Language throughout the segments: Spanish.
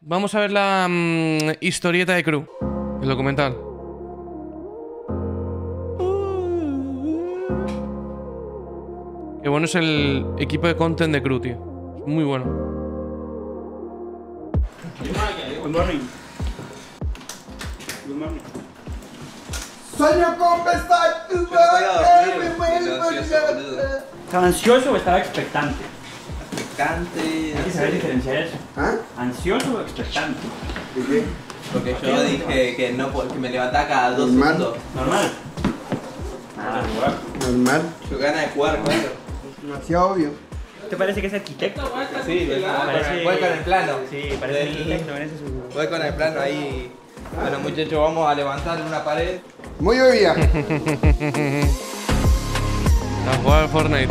Vamos a ver la historieta de Crew, el documental. Qué bueno es el equipo de content de Crew, tío. Es muy bueno. Good morning. Good morning. Sueño con besar tu ¿Estaba ansioso o estaba expectante? Expectante. Hay que saber diferenciar eso. ¿Ah? ¿Ansioso o expectante? ¿De qué? Porque yo dije que no, que me levantaba cada 2 Normal. segundos. ¿Normal? Ah, jugar. Normal. Yo ganas de jugar, claro. Demasiado obvio. ¿Te parece que es arquitecto? Sí, Parece- voy con el plano. Sí, parece arquitecto, parece su... Voy con el plano ahí. Bueno, muchachos, vamos a levantar una pared. Muy obvia. A jugar al Fortnite.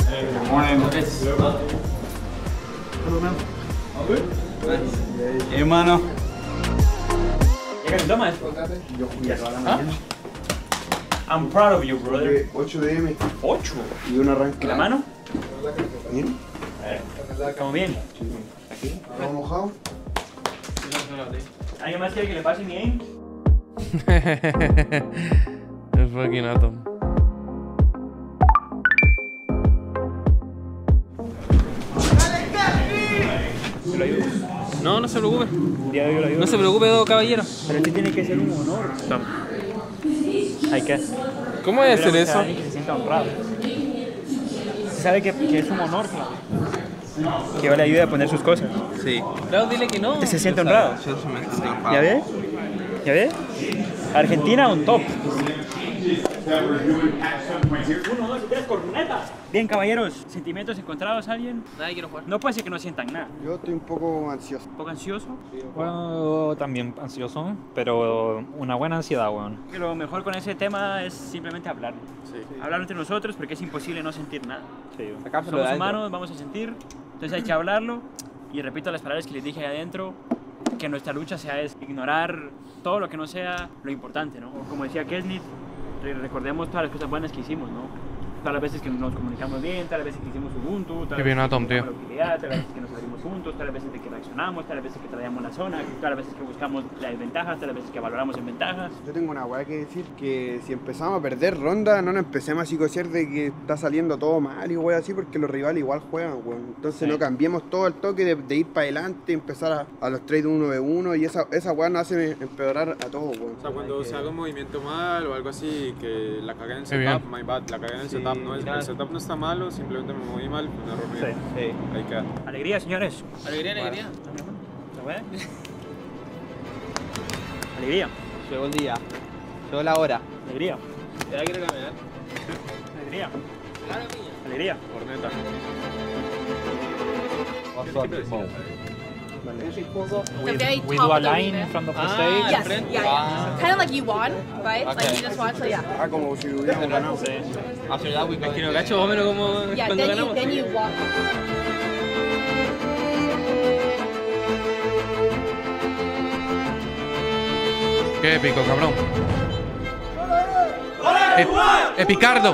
Hermano. ¿Ya que tomas? Yo jugué toda la ¿Ah? mañana. I'm proud of you, brother. 8 DM 8. y un arranque. ¿Y la mano? ¿Bien? ¿Estamos bien? ¿Todo mojado? ¿Alguien más quiere que le pase mi aim? El fucking Atom. Te lo ayudo. No, no se preocupe. Un día de hoy yo lo ayudo. No se preocupe, caballero. Pero este tiene que ser un honor. Hay que ¿Cómo voy a hacer eso? alguien que se sienta honrado. Se sabe que es un honor, claro. Que yo le ayude a poner sus cosas. Sí. Claro, dile que no. ¿Usted se siente honrado? Yo me siento honrado. ¿Ya ve? ¿Ya ve? Argentina un top. Bien, caballeros, sentimientos encontrados, ¿alguien? Nadie quiere jugar. No puede ser que no sientan nada. Yo estoy un poco ansioso. ¿Un poco ansioso? Bueno, también ansioso, pero una buena ansiedad, weón. Que lo mejor con ese tema es simplemente hablar. Hablar entre nosotros porque es imposible no sentir nada. Somos humanos, vamos a sentir, entonces hay que hablarlo. Y repito las palabras que les dije ahí adentro, que nuestra lucha sea es ignorar todo lo que no sea lo importante, ¿no? Como decía Kesnit, recordemos todas las cosas buenas que hicimos, ¿no? Todas las veces que nos comunicamos bien, todas las veces que hicimos Ubuntu, todas Qué bien, las veces Atom, que tío. buscamos la utilidad, todas las veces que nos abrimos juntos, todas las veces de que reaccionamos, todas las veces que traíamos la zona, todas las veces que buscamos las desventajas, todas las veces que valoramos en ventajas. Yo tengo una weá que decir, que si empezamos a perder ronda, no nos empecemos a psicosear de que está saliendo todo mal y weá así, porque los rivales igual juegan, weón. Entonces no cambiemos todo el toque de ir para adelante, empezar a los trades 1v1 y esa weá nos hace empeorar a todos, weón. O sea, cuando se haga un movimiento mal o algo así, que la cagué en el Qué bien. setup, my bad, la cagué en el setup, no es, el setup no está malo, simplemente me moví mal, un error mío. Sí. Ahí queda. Alegría, señores. Alegría, alegría. ¿Se puede? Alegría, Llegó el día. Llegó la hora. alegría, Ya quiero caminar. alegría, alegría. Corneta. The very We top do a of the line arena. in front of the stage. Yes, yeah. Kind of like you won, right? Like you just won, so yeah. Ah, como si hubiéramos ganado. After that we go. Que no cacho más o menos como Yeah, cuando ganamos. then you walk. Qué épico, cabrón. Epicardo.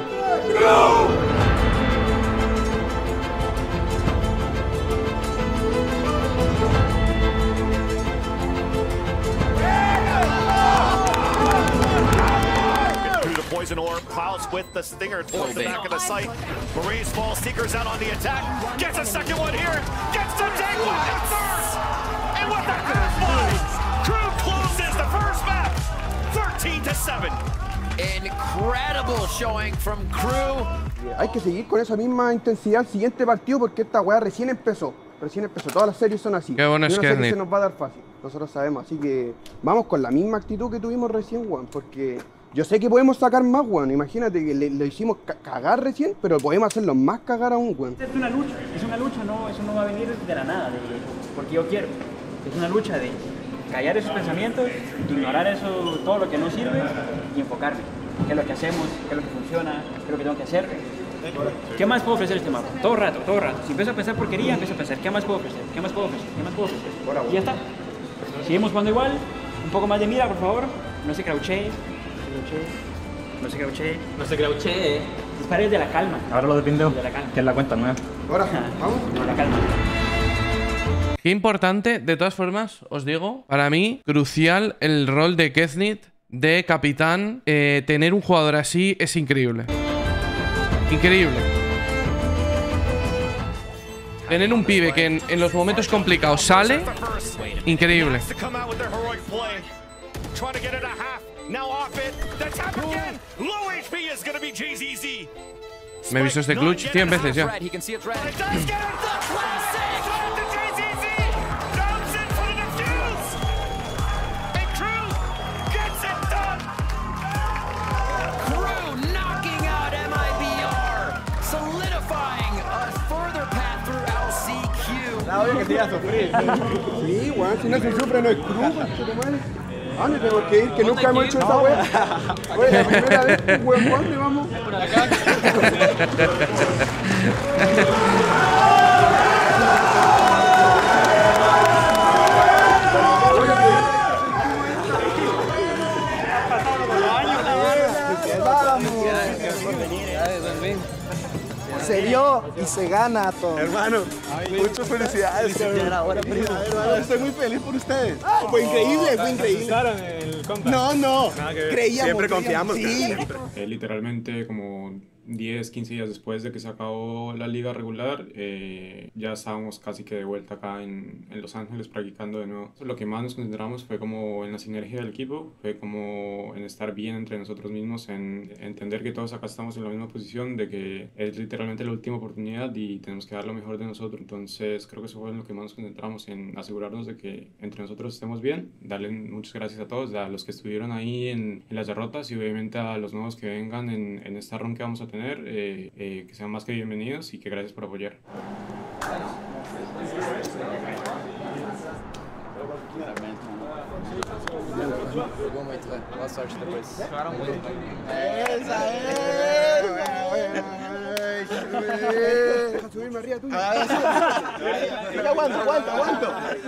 Through the poison orb, Klaus with the stinger towards the back of the site. Marie's fall, Seeker's out on the attack. Gets a second one here. Gets to take one at first. And with the first one, Crew closes the first map. 13-7. Incredible showing from Crew. Hay que seguir con esa misma intensidad al siguiente partido porque esta weá recién empezó. Recién empezó. Todas las series son así. Qué bueno Y es una serie Kenny. se nos va a dar fácil. Nosotros sabemos. Así que vamos con la misma actitud que tuvimos recién, weón. Porque yo sé que podemos sacar más, weón. Imagínate que lo hicimos cagar recién, pero podemos hacerlo más cagar aún, weón. Es una lucha, no, eso no va a venir de la nada, porque yo quiero. Es una lucha de callar esos pensamientos, ignorar eso, todo lo que no sirve y enfocarme. ¿Qué es lo que hacemos? ¿Qué es lo que funciona? ¿Qué es lo que tengo que hacer? ¿Qué más puedo ofrecer este mapa? Todo el rato, todo el rato. Si empiezo a pensar porquería, empiezo a pensar, ¿qué más puedo ofrecer? ¿Qué más puedo ofrecer? ¿Qué más puedo ofrecer? Y ya está. Seguimos jugando igual. Un poco más de mira, por favor. No se crouché. No se crouché. No se crouché. Dispare desde la calma. Ahora lo depende Desde la calma. que es la cuenta nueva. Ahora, vamos. No, la calma. Qué importante, de todas formas, os digo, para mí, crucial el rol de Keznit, de capitán. Tener un jugador así es increíble. Increíble. Tener un pibe que en los momentos complicados sale, increíble. Me he visto este clutch 100 veces ya. Obvio que te iba a sufrir. Sí, weón, si no se sufre no es cruz, ¿a dónde tenemos que ir? Que nunca hemos hecho esa weá. Oye, la primera vez, weón, ¿dónde vamos? Por acá. Se dio y se gana todo. Hermano, muchas felicidades. Hermano, estoy muy feliz por ustedes. Fue increíble, fue increíble. No, creíamos. Siempre confiamos. Sí. Literalmente como 10, 15 días después de que se acabó la liga regular, ya estábamos casi que de vuelta acá en Los Ángeles practicando de nuevo. Lo que más nos concentramos fue como en la sinergia del equipo, fue como en estar bien entre nosotros mismos, en entender que todos acá estamos en la misma posición, de que es literalmente la última oportunidad y tenemos que dar lo mejor de nosotros. Entonces creo que eso fue en lo que más nos concentramos, en asegurarnos de que entre nosotros estemos bien, darle muchas gracias a todos, a los que estuvieron ahí en las derrotas y obviamente a los nuevos que vengan en esta run que vamos a tener, que sean más que bienvenidos y que gracias por apoyar. Boa sorte depois. Jogaram muito. Deja subirme arriba tuyo. Aguanto.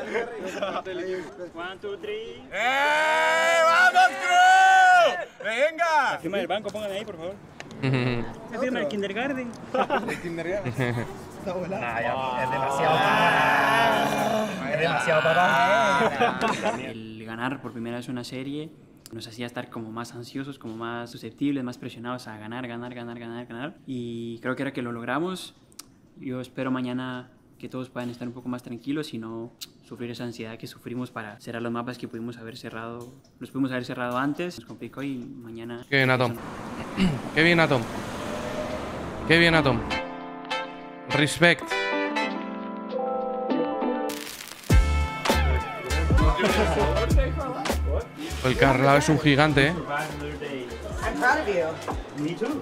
1, 2, 3. ¡Vamos, Crew! ¡Venga! La firma del banco, pongan ahí, por favor. La firma del kindergarten. ¿El kindergarten? Está volando. Es demasiado papá. Es demasiado papá. El ganar por primera vez una serie nos hacía estar como más ansiosos, como más susceptibles, más presionados a ganar. Y creo que ahora que lo logramos, yo espero mañana que todos puedan estar un poco más tranquilos y no sufrir esa ansiedad que sufrimos para cerrar los mapas que pudimos haber cerrado. Los pudimos haber cerrado antes, nos complicó y mañana... Qué bien, Atom. Qué bien, Atom. Qué bien, Atom. Respect. El Carlao es un gigante, I'm proud of you. Me too.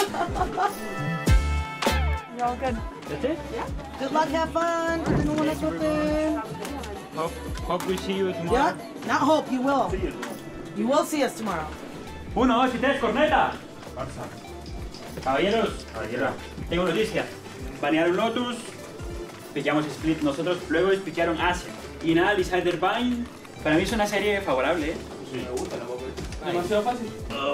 You're all good. That's it? Good luck, have fun. Que tengan buena suerte. Hope we see you tomorrow. Yeah, not hope, you will. You will see us tomorrow. 1, 2 y 3, corneta. Caballeros, tengo noticias. Banearon Lotus, piqueamos Split nosotros, luego piquearon Asia. Y nada, Decider Bind. Para mí es una serie favorable, ¿eh? Sí. Me gusta la boca. Demasiado fácil.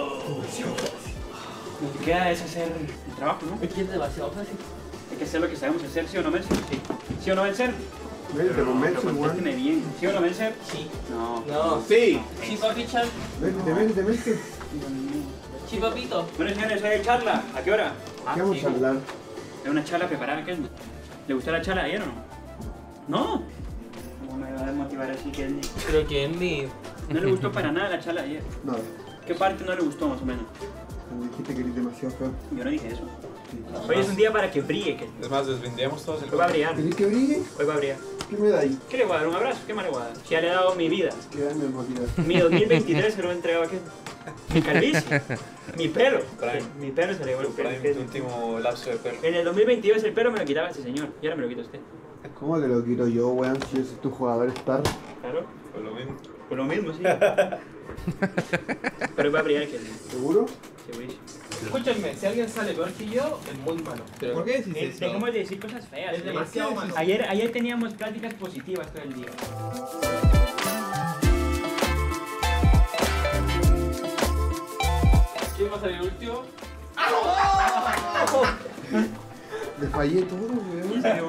Lo que queda es hacer el trabajo, ¿no? Es que es demasiado fácil. Hay que hacer lo que sabemos hacer, ¿sí o no, Mercer? Sí. ¿Sí o no, Mercer? Vete, Contésteme bien. ¿Sí o no, Mercer? Sí. No. Sí. Sí, papi, chat. Vete. Sí, papito. Bueno, señores, hay charla. ¿A qué hora? ¿Qué vamos a hablar? Hay una charla preparada, ¿qué? ¿Le gustó la charla ayer o no? ¿No? ¿Cómo me va a desmotivar así, Kenny? Creo que en mi... No le gustó para nada la charla ayer. No. ¿Qué parte no le gustó, más o menos? Me dijiste que eres demasiado feo. Yo no dije eso. Hoy es un día para que brille, Kenny. Es más, desvendemos todos el... Hoy va a brillar. ¿Querés que brille? Hoy va a brillar. ¿Qué me da ahí? ¿Qué le voy a dar? ¿Un abrazo? ¿Qué más le voy a dar? Si ya le he dado mi vida. Quédame motivado. Mi 2023 se lo he entregado a Kenny. Mi calvicie. Mi pelo. Mi pelo se le llevó el pelo. Tu último lapso de pelo. En el 2022 el pelo me lo quitaba este señor. Y ahora me lo quita usted. ¿Cómo que lo quiero yo, weón? Si yo soy tu jugador star. Claro. Por lo mismo. Por lo mismo, sí. Pero va a brillar Kenny. ¿Seguro? Segurísimo. Escúchame, si alguien sale peor que yo, es muy malo. ¿Por qué decís eso? Dejemos de decir cosas feas. Es demasiado malo. Ayer teníamos pláticas positivas todo el día. ¿Quién va a salir último? Le fallé todo, weón. ¿Quién salió último?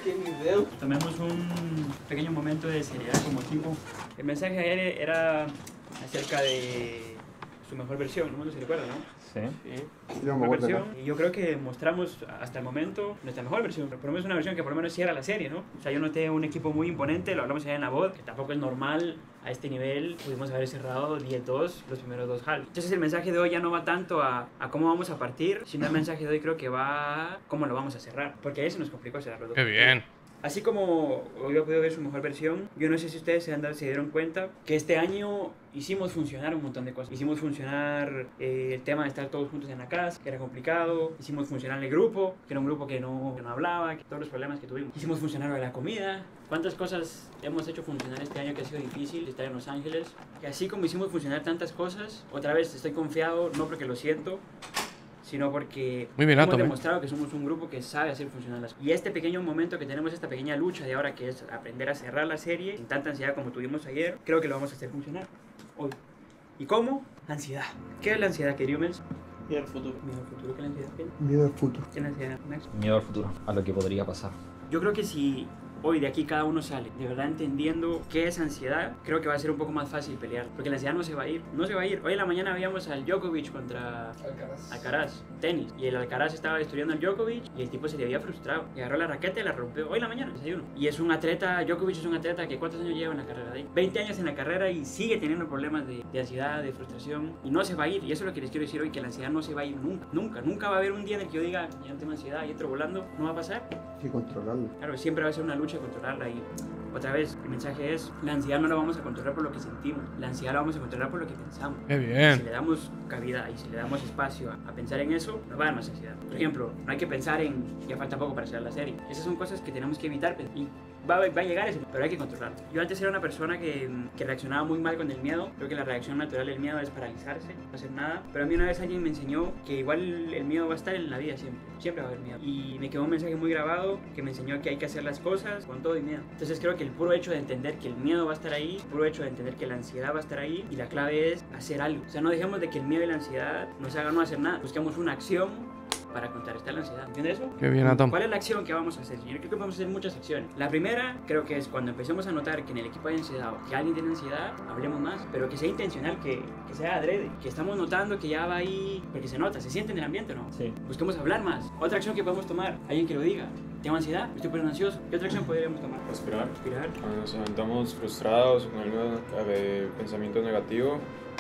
Tomemos un pequeño momento de seriedad como equipo. El mensaje ayer era acerca de su mejor versión, ¿no? ¿Se recuerda, no? Sí. Mejor versión. Y yo creo que mostramos hasta el momento nuestra mejor versión. Por lo menos una versión que por lo menos cierra la serie, ¿no? O sea, yo noté un equipo muy imponente, lo hablamos allá en la voz, que tampoco es normal a este nivel. Pudimos haber cerrado 10-2 los primeros 2 halves. Entonces el mensaje de hoy ya no va tanto a cómo vamos a partir, sino el mensaje de hoy creo que va a cómo lo vamos a cerrar. Porque ahí se nos complicó cerrar los dos. ¡Qué bien! Así como hoy he podido ver su mejor versión, yo no sé si ustedes se dieron cuenta que este año hicimos funcionar un montón de cosas. Hicimos funcionar el tema de estar todos juntos en la casa, que era complicado. Hicimos funcionar el grupo, que era un grupo que no hablaba, que todos los problemas que tuvimos. Hicimos funcionar la comida. ¿Cuántas cosas hemos hecho funcionar este año que ha sido difícil estar en Los Ángeles? Que así como hicimos funcionar tantas cosas, otra vez estoy confiado, no porque lo siento, sino porque hemos demostrado que somos un grupo que sabe hacer funcionar las cosas. Y este pequeño momento que tenemos, esta pequeña lucha de ahora, que es aprender a cerrar la serie sin tanta ansiedad como tuvimos ayer, creo que lo vamos a hacer funcionar hoy. ¿Y cómo? Ansiedad. ¿Qué es la ansiedad, querido Mels? Miedo al futuro. ¿Miedo al futuro? ¿Qué es la ansiedad? Miedo al futuro. ¿Qué es la ansiedad, Max? Miedo al futuro, a lo que podría pasar. Yo creo que si hoy de aquí cada uno sale de verdad entendiendo qué es ansiedad, creo que va a ser un poco más fácil pelear, porque la ansiedad no se va a ir, no se va a ir. Hoy en la mañana veíamos al Djokovic contra Alcaraz, tenis, y el Alcaraz estaba estudiando al Djokovic y el tipo se le había frustrado y agarró la raqueta y la rompió hoy en la mañana, desayuno. Y es un atleta, Djokovic es un atleta que ¿cuántos años lleva en la carrera de ahí? 20 años en la carrera y sigue teniendo problemas de ansiedad, de frustración, y no se va a ir. Y eso es lo que les quiero decir hoy, que la ansiedad no se va a ir nunca va a haber un día en el que yo diga ya no tengo ansiedad y entro volando, no va a pasar. Hay que controlarla. Claro, siempre va a ser una lucha de controlarla. Y otra vez, el mensaje es, la ansiedad no la vamos a controlar por lo que sentimos, la ansiedad la vamos a controlar por lo que pensamos. ¡Qué bien! Si le damos cabida y si le damos espacio a pensar en eso, nos va a dar más ansiedad. Por ejemplo, no hay que pensar en, ya falta poco para cerrar la serie. Esas son cosas que tenemos que evitar y va a llegar eso, pero hay que controlarlo. Yo antes era una persona que reaccionaba muy mal con el miedo. Creo que la reacción natural del miedo es paralizarse, no hacer nada. Pero a mí una vez alguien me enseñó que igual el miedo va a estar en la vida siempre va a haber miedo. Y me quedó un mensaje muy grabado que me enseñó que hay que hacer las cosas con todo y miedo. Entonces creo que el puro hecho de entender que el miedo va a estar ahí, el puro hecho de entender que la ansiedad va a estar ahí, y la clave es hacer algo. O sea, no dejemos de que el miedo y la ansiedad nos hagan no hacer nada. Busquemos una acción para contrarrestar la ansiedad. ¿Entiendes eso? Qué bien, Atom. ¿Cuál es la acción que vamos a hacer? Yo creo que vamos a hacer muchas acciones. La primera, creo que es cuando empecemos a notar que en el equipo hay ansiedad o que alguien tiene ansiedad, hablemos más, pero que sea intencional, que sea adrede, que estamos notando que ya va ahí, porque se nota, se siente en el ambiente, ¿no? Sí. Busquemos hablar más. Otra acción que podemos tomar, alguien que lo diga. ¿Tengo ansiedad? ¿Me estoy poniendo ansioso? ¿Qué otra acción podríamos tomar? Respirar. Respirar. Cuando nos sentamos frustrados con algún pensamiento negativo,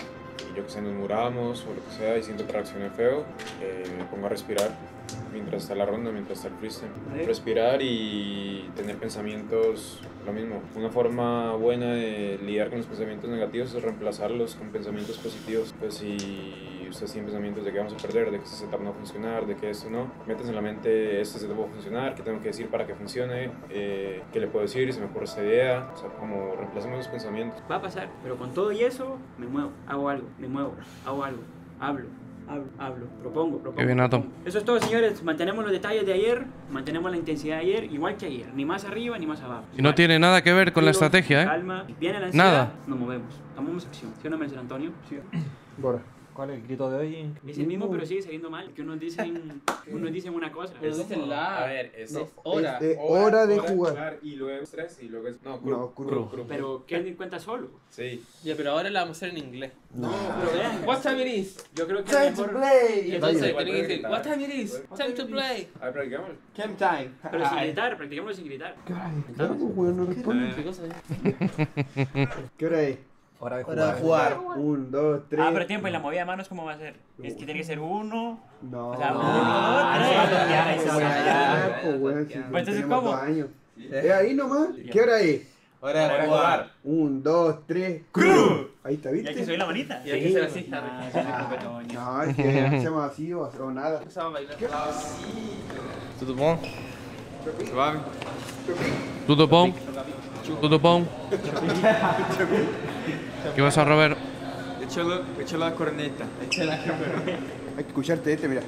y yo que sé, nos muramos o lo que sea y siento que reaccioné feo, me pongo a respirar mientras está la ronda, mientras está el freestyle. Respirar y tener pensamientos, lo mismo. Una forma buena de lidiar con los pensamientos negativos es reemplazarlos con pensamientos positivos. Pues si ustedes tienen pensamientos de que vamos a perder, de que este setup no va a funcionar, de que esto no, métanse en la mente, este setup va a funcionar, qué tengo que decir para que funcione, qué le puedo decir, se me ocurre esta idea. O sea, como reemplacemos los pensamientos. Va a pasar, pero con todo y eso, me muevo, hago algo, me muevo, hago algo, hablo, propongo. Qué bien, Atom. Eso es todo, señores. Mantenemos los detalles de ayer, mantenemos la intensidad de ayer, igual que ayer, ni más arriba ni más abajo. Y no tiene nada que ver con la estrategia, ¿eh? Calma, viene la ansiedad, Nada. nos movemos, tomamos acción. ¿Sí o no, Mercer Antonio? Sí. Bora. ¿Cuál es el grito de hoy? Es el mismo, pero sigue saliendo mal, que unos dicen una cosa. Pero dicen la. A ver, es hora. Es hora de jugar. Y luego estrés y luego es... No, cru. Pero ¿qué en cuenta solo? Sí. Ya, pero ahora la vamos a hacer en inglés. No, pero vean. What time it is? Yo creo que Time es to mejor. play. Entonces, tienen que decir, what time it is? Time to play. A ver, practicamos. Game time. Pero sin gritar, practicámoslo sin gritar. ¿Qué hora es? Claro, pues, weón, no responde. ¿Qué cosa es? ¿Qué hora es? Hora de Hora de jugar. 1, 2, 3. Ah, pero tiempo, ¿y la movida de manos cómo va a ser? Es que tiene que ser uno. No. O sea, Ahí se va a ya, pues, weón, si Pues entonces, tenemos ¿cómo? 2 años. ¿Es ahí nomás? ¿Qué hora es? Hora de jugar. 1, 2, 3. ¡Cruz! Ahí está, Y hay que ¿viste? subir la manita. Y hay que ser así. No, es que hacemos así o nada. Empezamos a bailar. Tudo bom? Suave? Tudo bom? Tudo bom? ¿Qué vas a Robert? Echa la corneta. Hay que escucharte mira.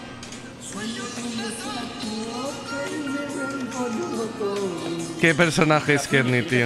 ¿Qué personaje es Kearney, tío?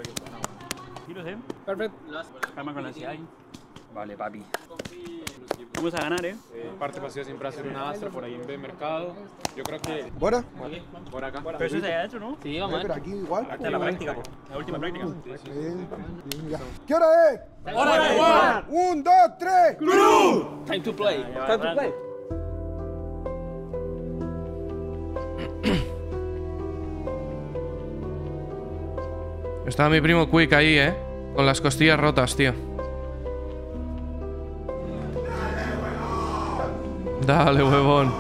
Sí, lo sé. Perfecto. Calma con la ansiedad. Vale, papi. Vamos a ganar, Parte pasiva siempre va a ser una Astra por ahí en B Mercado. Yo creo que... ¿Bora? Por acá. Pero eso es allá adentro, ¿no? Sí, vamos. Pero aquí igual. Esta es la práctica, la última práctica. Ya. ¿Qué hora es? ¡Hora de jugar! 1, 2, 3. Time to play. Time to play. Estaba mi primo Quick ahí, con las costillas rotas, tío. Dale, huevón.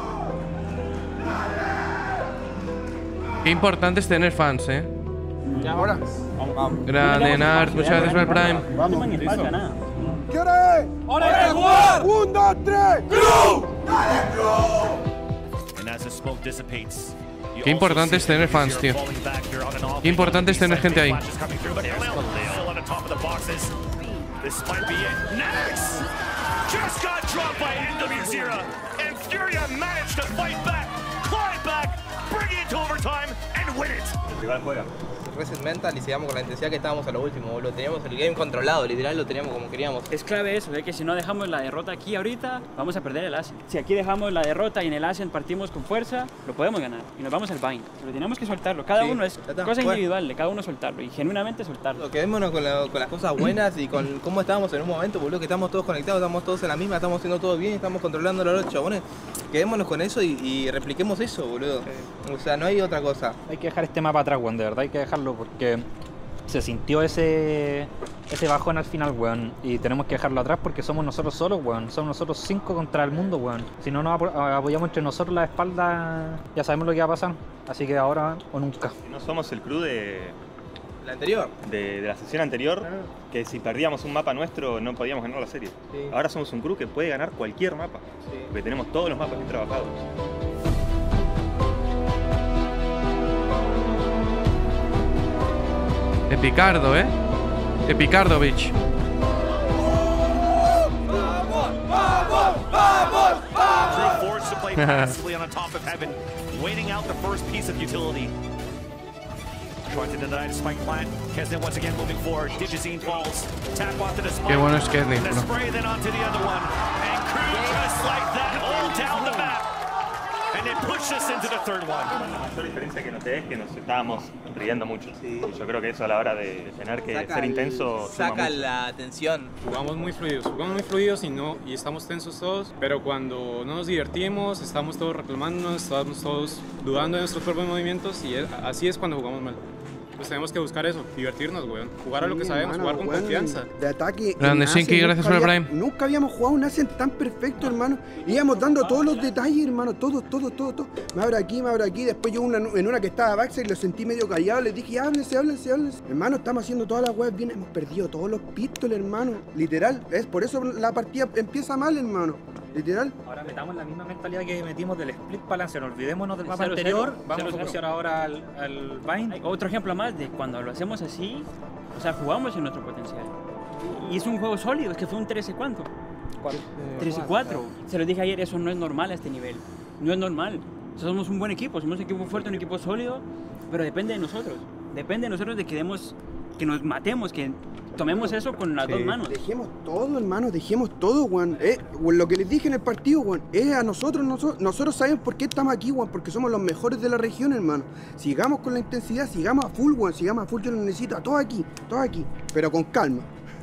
Qué importante es tener fans, Ya, ahora. Grande, Nart, muchas gracias por el Prime. Vamos. Nada. ¿Qué hora es? ¡Hora de jugar! 1, 2, 3. And as the smoke dissipates, Qué importante es tener fans, tío. Qué importante es tener gente ahí. This might be it. Next! Just got dropped by NW0, and Furia managed to fight back, climb back, bring it to overtime, and win it. Rival juega. Reset mental y sigamos con la intensidad que estábamos a lo último, boludo. Teníamos el game controlado, literal lo teníamos como queríamos. Es clave eso, que si no dejamos la derrota aquí ahorita, vamos a perder el Ascent. Si aquí dejamos la derrota y en el Ascent partimos con fuerza, lo podemos ganar y nos vamos al bind. Pero tenemos que soltarlo, cada uno es cosa individual, de cada uno soltarlo y genuinamente soltarlo. Quedémonos con las cosas buenas y con cómo estábamos en un momento, boludo, que estamos todos conectados, estamos todos en la misma, estamos haciendo todo bien, estamos controlando los chabones. Quedémonos con eso y repliquemos eso, boludo. O sea, no hay otra cosa. Hay que dejar este mapa atrás, weón, de verdad hay que dejarlo porque se sintió ese bajón al final, weón, y tenemos que dejarlo atrás porque somos nosotros solos, weón, somos nosotros 5 contra el mundo, weón. Si no nos apoyamos entre nosotros la espalda, ya sabemos lo que va a pasar, así que ahora o nunca. No somos el crew de la anterior, de la sesión anterior, que si perdíamos un mapa nuestro no podíamos ganar la serie. Sí. Ahora somos un crew que puede ganar cualquier mapa, porque tenemos todos los mapas bien trabajados. Epicardo, Epicardovich. Crew forced to play passively on the top of heaven, waiting out the first piece of utility. Trying to deny the spike plant. Kesnet once again moving forward. Digizine falls. Tap onto the spike. Qué bueno es Kesnet, The bro. spray then onto the other one. And Crew just like that all down the map. And they push us into the third one. La mayor diferencia que noté es que nos estábamos riendo mucho. Sí. Y yo creo que eso a la hora de tener que ser intenso saca la tensión. Jugamos muy fluidos y estamos tensos todos, pero cuando no nos divertimos, estamos todos reclamándonos, estamos todos dudando de nuestros propios movimientos y así es cuando jugamos mal. Pues tenemos que buscar eso, divertirnos, weón. Jugar a lo que sabemos, hermano, jugar con weón, confianza. De ataque. Grande, en Ascent Shinky, gracias por el nunca Prime. Nunca habíamos jugado un Ascent tan perfecto, hermano. Íbamos dando todos los detalles, hermano. Todo. Me abro aquí. Después yo en una que estaba backside lo sentí medio callado. Les dije, háblense. Hermano, estamos haciendo todas las weas bien. Hemos perdido todos los pistols, hermano. Literal. Es por eso la partida empieza mal, hermano. Literal. Ahora metamos la misma mentalidad que metimos del split balance, olvidémonos del mapa 0-0, anterior, vamos a 0-0. focusar ahora al bind. Hay otro ejemplo más de cuando lo hacemos así, o sea, jugamos en nuestro potencial. Y es un juego sólido, es que fue un 13 ¿cuánto? 13-4. Se lo dije ayer, eso no es normal a este nivel. No es normal. Somos un buen equipo, somos un equipo fuerte, un equipo sólido, pero depende de nosotros. Depende de nosotros de que nos matemos, que tomemos eso con las dos manos. Dejemos todo, hermano, weón. Lo que les dije en el partido, weón, es a nosotros sabemos por qué estamos aquí, weón, porque somos los mejores de la región, hermano. Sigamos con la intensidad, sigamos a full, weón, yo lo necesito a todos aquí, pero con calma.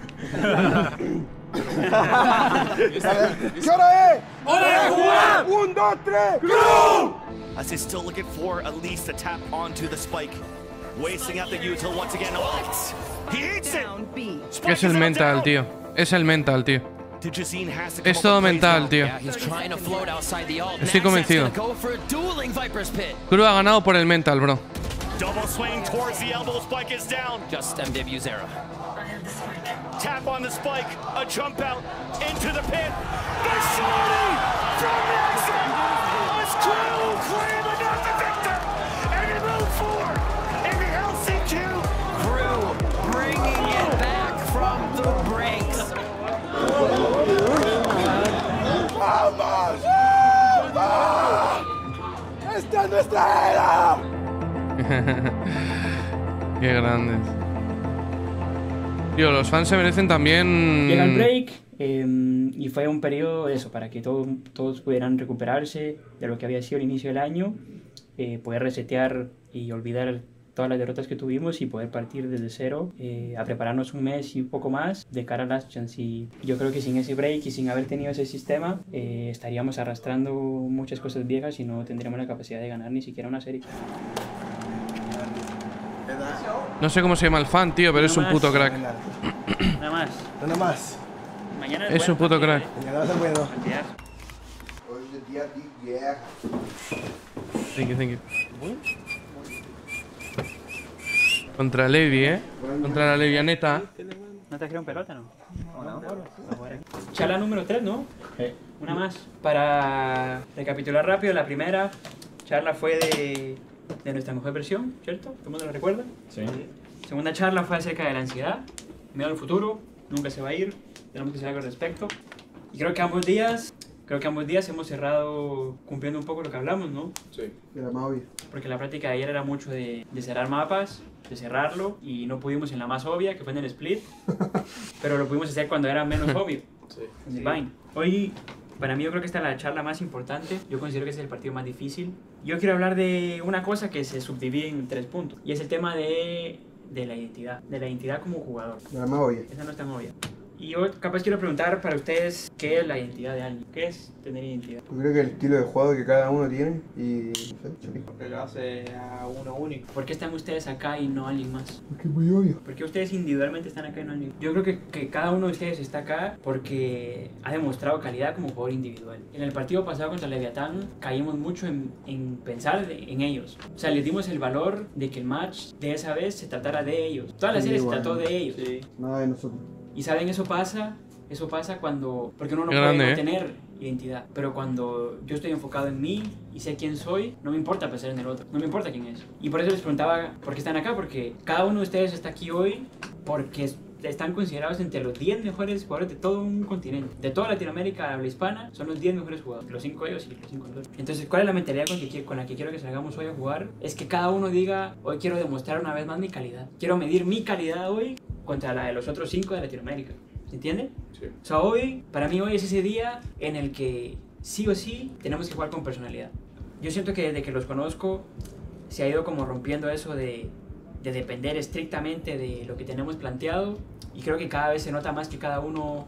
¿Qué hora es? ¡Hora de jugar! 1, 2, 3. As he's still looking for at least a tap onto the spike. Wasting out the util once again. Oh, he eats it! Es el mental, tío. Es el mental, tío. Digizine has to come Es up todo with plays mental, now. tío. Yeah, he's trying to float outside the ult. Estoy convencido. Go for a dueling Viper's Pit. Crew ha ganado por el mental, bro. Double swing towards the elbow. Spike is down. Just MW Zera. Tap on the spike. A jump out into the pit. The shorty from Nexon. As Crew claim another victor. And they move forward in the LCQ. Crew bringing it back from the brinks. ¡Vamos! ¡Esta es nuestra era! Qué grandes. Tío, los fans se merecen también... Llega el break y Y fue un periodo de eso, para que todos pudieran recuperarse de lo que había sido el inicio del año, poder resetear y olvidar todas las derrotas que tuvimos y poder partir desde cero a prepararnos un mes y un poco más de cara a Last Chance. Y yo creo que sin ese break y sin haber tenido ese sistema estaríamos arrastrando muchas cosas viejas y no tendríamos la capacidad de ganar ni siquiera una serie. No sé cómo se llama el fan, tío, pero es un puto crack. Nada más. Nada más. Mañana Es un puto crack. Mañana se puedo. Thank you. Contra Levi, Contra la Levianeta. ¿No te has un pelota, no? Charla número 3, ¿no? Una más. Para recapitular rápido, la primera charla fue de nuestra mejor versión, ¿cierto? ¿Todo el mundo lo recuerda? Sí. Segunda charla fue acerca de la ansiedad, miedo al futuro, nunca se va a ir, tenemos que hacer algo al respecto. Y creo que ambos días hemos cerrado cumpliendo un poco lo que hablamos, ¿no? Sí. Era más obvio. Porque la práctica de ayer era mucho de cerrar mapas, de cerrarlo, y no pudimos en la más obvia, que fue en el split, pero lo pudimos hacer cuando era menos obvio, en el Vine. Hoy, para mí, yo creo que esta es la charla más importante. Yo considero que este es el partido más difícil. Yo quiero hablar de una cosa que se subdivide en 3 puntos, y es el tema de la identidad como jugador. Era más obvio. Esa no es tan obvia. Y yo capaz quiero preguntar para ustedes qué es la identidad de alguien. ¿Qué es tener identidad? Yo creo que el estilo de juego que cada uno tiene y... Porque lo hace a uno único. ¿Por qué están ustedes acá y no alguien más? Porque es muy obvio. ¿Por qué ustedes individualmente están acá y no alguien? Yo creo que cada uno de ustedes está acá porque ha demostrado calidad como jugador individual. En el partido pasado contra Leviatán caímos mucho en pensar en ellos. O sea, les dimos el valor de que el match de esa vez se tratara de ellos. Toda la serie se trató de ellos. Sí. Nada de nosotros. Y saben, eso pasa cuando... Porque uno no Grande, puede no tener identidad. Pero cuando yo estoy enfocado en mí y sé quién soy, no me importa pensar en el otro. No me importa quién es. Y por eso les preguntaba por qué están acá. Porque cada uno de ustedes está aquí hoy porque están considerados entre los 10 mejores jugadores de todo un continente. De toda Latinoamérica, habla hispana, son los 10 mejores jugadores. Los 5 ellos y los 5 nosotros. Entonces, ¿cuál es la mentalidad con la que quiero que salgamos hoy a jugar? Es que cada uno diga, hoy quiero demostrar una vez más mi calidad. Quiero medir mi calidad hoy contra la de los otros 5 de Latinoamérica. ¿Se entiende? Sí. O sea, para mí hoy es ese día en el que sí o sí tenemos que jugar con personalidad. Yo siento que desde que los conozco se ha ido como rompiendo eso de depender estrictamente de lo que tenemos planteado, y creo que cada vez se nota más que cada uno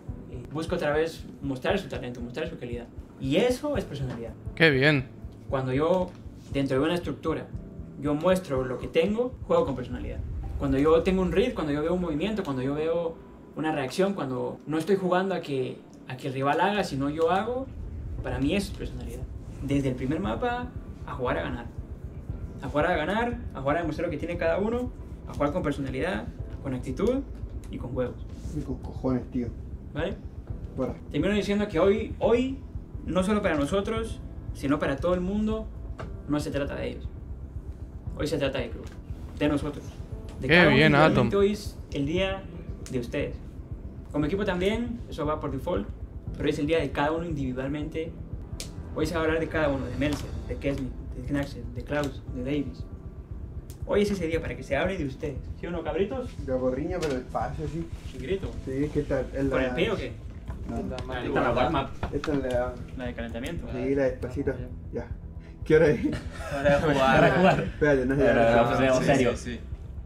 busca otra vez mostrar su talento, mostrar su calidad. Y eso es personalidad. Qué bien. Cuando yo, dentro de una estructura, yo muestro lo que tengo, juego con personalidad. Cuando yo tengo un read, cuando yo veo un movimiento, cuando yo veo una reacción, cuando no estoy jugando a que el rival haga, sino yo hago, para mí eso es personalidad. Desde el primer mapa, a jugar a ganar. A jugar a ganar, a jugar a demostrar lo que tiene cada uno, a jugar con personalidad, con actitud y con huevos. Y con cojones, tío. ¿Vale? Bueno. Termino diciendo que hoy, no solo para nosotros, sino para todo el mundo, no se trata de ellos. Hoy se trata de club, de nosotros. De Qué cada uno bien, individualmente. Atom. Hoy es el día de ustedes. Como equipo también, eso va por default, pero es el día de cada uno individualmente. Hoy se va a hablar de cada uno, de Melzer, de Kesney, de Knaxel, de Klaus, de Davis. Hoy es ese día para que se hable de ustedes. ¿Sí o no, cabritos? De gorriña, pero despacio, sí. Sin grito. Sí, es que esta es la... ¿Por el pie o qué? No. Esta es la warm-up. Esta es La de calentamiento. Sí, la despacito. Ya. ¿Qué hora es? Hora de jugar. Espérate, no sé. Vamos serio. Sí.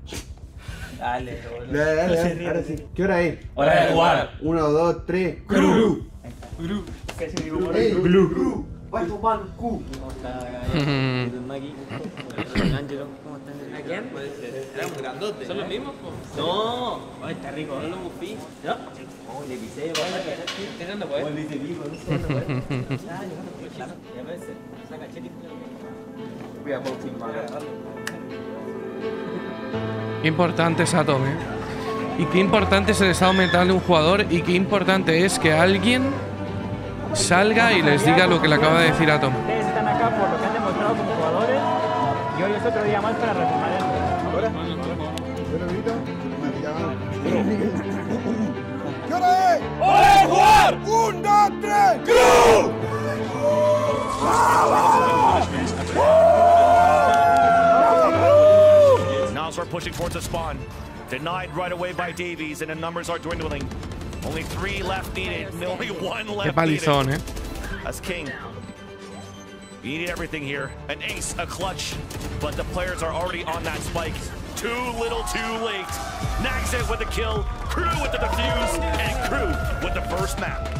Dale, Dale, ahora sí. ¿Qué hora es? Hora de jugar. 1, 2, 3. ¡Gru! Gru. ¿Qué es el ¡Gru! ¡Va a tomar Q! ¿Cómo está el Maggie? ¿El Angelo? ¿Cómo están? ¿A quién? Era un grandote. ¿Son los mismos? No. Ay, está rico. ¿No lo bufí? ¿No? Le pisé, ¿qué no puede? Le hice vivo, no sé, no puede. Claro, y a veces saca chile. Voy a poder filmar. Qué importante es Atom, Y qué importante es el estado mental de un jugador, y qué importante es que alguien salga y les diga lo que le acaba de decir Atom. Ustedes están acá por lo que han demostrado como jugadores, y hoy es otro día más para retomar esto. ¿Ahora? ¿Qué hora es? ¡Hora de jugar! 1, 2, 3. ¡Cruz! Now we're pushing towards the spawn. Denied right away by Davies, and the numbers are dwindling. Only 3 left needed. Only 1 Qué left palizón, needed. That's King. You need everything here. An ace, a clutch. But the players are already on that spike. Too little, too late. Naxit with the kill. Crew with the defuse. And Crew with the first map.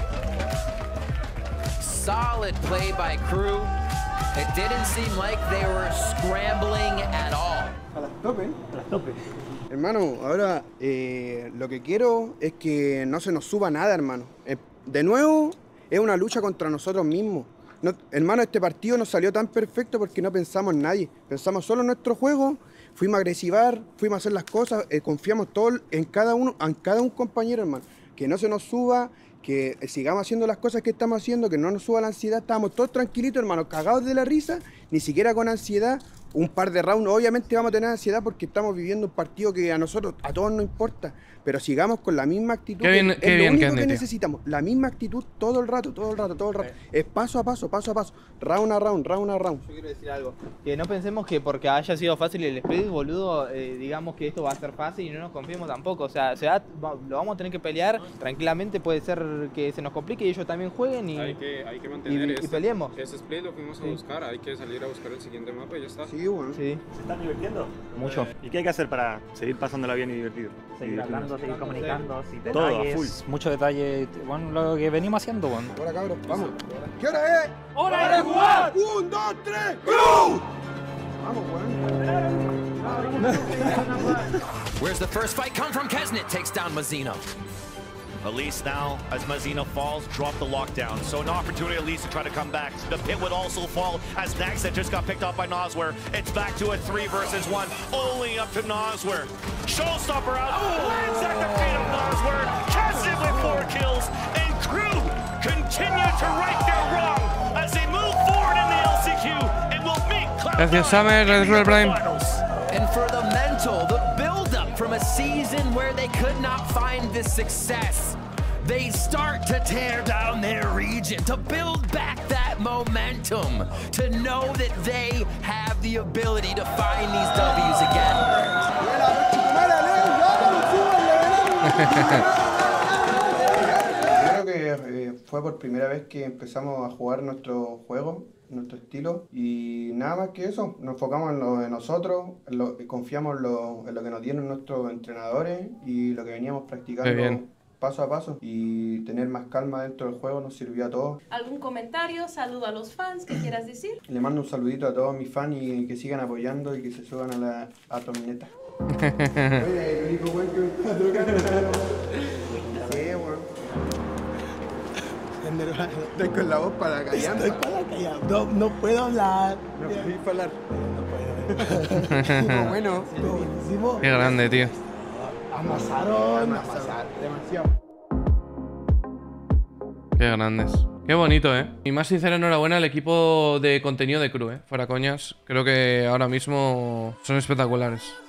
Solid play by Crew. It didn't seem like they were scrambling at all. A las tope. Hermano, ahora lo que quiero es que no se nos suba nada, hermano. De nuevo, es una lucha contra nosotros mismos. No, hermano, este partido nos salió tan perfecto porque no pensamos en nadie. Pensamos solo en nuestro juego, fuimos a agresivar, fuimos a hacer las cosas, confiamos todo en cada un compañero, hermano. Que no se nos suba, que sigamos haciendo las cosas que estamos haciendo, que no nos suba la ansiedad. Estábamos todos tranquilitos, hermano, cagados de la risa, ni siquiera con ansiedad. Un par de rounds, obviamente vamos a tener ansiedad porque estamos viviendo un partido que a nosotros, a todos nos importa, pero sigamos con la misma actitud. Qué bien, es lo único que tío. necesitamos, la misma actitud todo el rato. Es paso a paso, round a round. Yo quiero decir algo, que no pensemos que porque haya sido fácil el split, boludo, digamos que esto va a ser fácil y no nos confiemos tampoco. O sea, lo vamos a tener que pelear tranquilamente, puede ser que se nos complique y ellos también jueguen y, hay que mantener y peleemos. Ese split lo fuimos a buscar, hay que salir a buscar el siguiente mapa y ya está. Sí, bueno. Sí. ¿Se están divirtiendo? Mucho. ¿Y qué hay que hacer para seguir pasándola bien y divertido? Seguir hablando, seguir comunicando, sin Todo, detalles, full. mucho detalle, bueno, lo que venimos haciendo, bueno. Ahora, cabros, vamos. ¿Qué hora es? ¡Hora de jugar! 1, 2, 3, ¡Crew! Vamos, weón. Where's the first fight come from? Kesnit takes down Mazzino. Elise now, as Mazzino falls, drop the lockdown. So an opportunity Elise to try to come back. The pit would also fall as Naxit just got picked off by Nosware. It's back to a 3 versus 1, only up to Nosware. Showstopper out, lands at the feet of Nosware. Kesnit with 4 kills, and Crew continue to right their wrong as they move forward in the LCQ and will meet Cloud9 Gracias, Summer. in the Gracias, Prime. finals. And for the mental, the build-up from a season where they could not find this success, they start to tear down their region, to build back that momentum, to know that they have the ability to find these W's Creo que fue por primera vez que empezamos a jugar nuestro juego, nuestro estilo, y nada más que eso, nos enfocamos en lo de nosotros, confiamos en lo que nos dieron nuestros entrenadores y lo que veníamos practicando paso a paso, y tener más calma dentro del juego nos sirvió a todos. ¿Algún comentario? Saludo a los fans, ¿qué quieras decir? Le mando un saludito a todos mis fans y que sigan apoyando y que se suban a la torneta. Oye, el único weón que me está tocando. Sí, weón. Estoy con la voz para callar. Estoy para callar. No puedo hablar. No puedo hablar. No Bueno. Qué grande, tío. Amasaron. Demasiado. Qué grandes. Qué bonito, ¿eh? Y más sincera enhorabuena al equipo de contenido de Crew, ¿eh? Fuera coñas. Creo que ahora mismo son espectaculares.